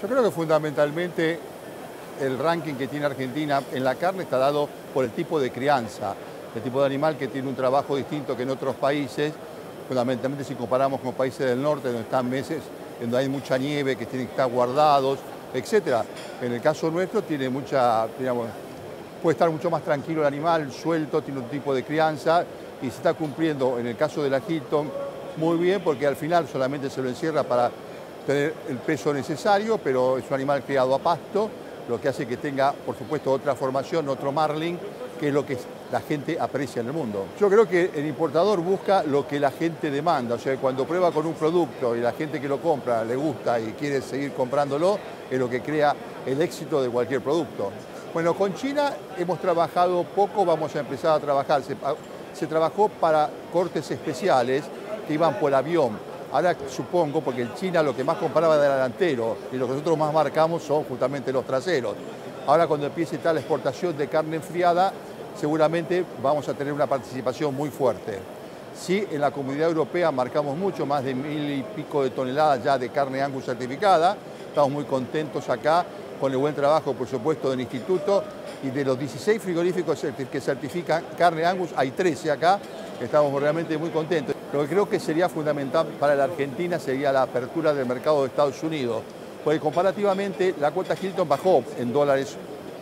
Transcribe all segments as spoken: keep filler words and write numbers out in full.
Yo creo que fundamentalmente el ranking que tiene Argentina en la carne está dado por el tipo de crianza, el tipo de animal que tiene un trabajo distinto que en otros países, fundamentalmente si comparamos con países del norte, donde están meses, donde hay mucha nieve, que tienen que estar guardados, etcétera. En el caso nuestro tiene mucha, digamos, puede estar mucho más tranquilo el animal, suelto, tiene un tipo de crianza y se está cumpliendo, en el caso de la Hilton, muy bien, porque al final solamente se lo encierra para tener el peso necesario, pero es un animal criado a pasto, lo que hace que tenga, por supuesto, otra formación, otro marling, que es lo que la gente aprecia en el mundo. Yo creo que el importador busca lo que la gente demanda, o sea, cuando prueba con un producto y la gente que lo compra le gusta y quiere seguir comprándolo, es lo que crea el éxito de cualquier producto. Bueno, con China hemos trabajado poco, vamos a empezar a trabajar. Se, se trabajó para cortes especiales que iban por avión. Ahora supongo, porque en China lo que más compraba era delantero y lo que nosotros más marcamos son justamente los traseros. Ahora cuando empiece tal exportación de carne enfriada, seguramente vamos a tener una participación muy fuerte. Sí, en la Comunidad Europea marcamos mucho, más de mil y pico de toneladas ya de carne Angus certificada. Estamos muy contentos acá con el buen trabajo, por supuesto, del Instituto. Y de los dieciséis frigoríficos que certifican carne Angus, hay trece acá. Estamos realmente muy contentos. Lo que creo que sería fundamental para la Argentina sería la apertura del mercado de Estados Unidos, porque comparativamente la cuota Hilton bajó en dólares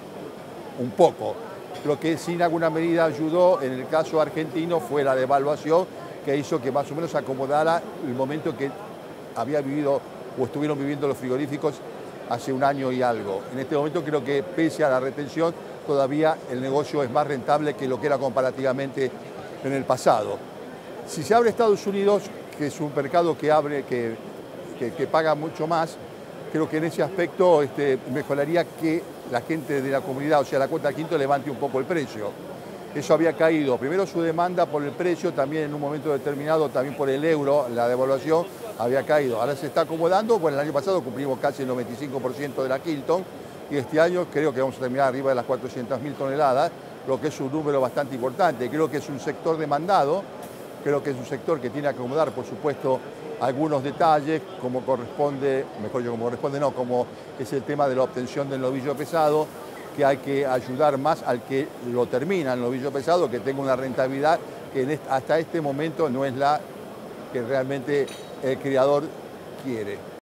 un poco. Lo que sin alguna medida ayudó en el caso argentino fue la devaluación que hizo que más o menos acomodara el momento que había vivido o estuvieron viviendo los frigoríficos hace un año y algo. En este momento creo que pese a la retención todavía el negocio es más rentable que lo que era comparativamente en el pasado. Si se abre Estados Unidos, que es un mercado que abre, que, que, que paga mucho más, creo que en ese aspecto este, mejoraría que la gente de la comunidad, o sea, la cuota quinto, levante un poco el precio. Eso había caído. Primero su demanda por el precio, también en un momento determinado, también por el euro, la devaluación, había caído. Ahora se está acomodando. Bueno, el año pasado cumplimos casi el noventa y cinco por ciento de la Hilton y este año creo que vamos a terminar arriba de las cuatrocientas mil toneladas, lo que es un número bastante importante. Creo que es un sector demandado. Creo que es un sector que tiene que acomodar, por supuesto, algunos detalles, como corresponde, mejor dicho, como corresponde no, como es el tema de la obtención del novillo pesado, que hay que ayudar más al que lo termina el novillo pesado, que tenga una rentabilidad que hasta este momento no es la que realmente el criador quiere.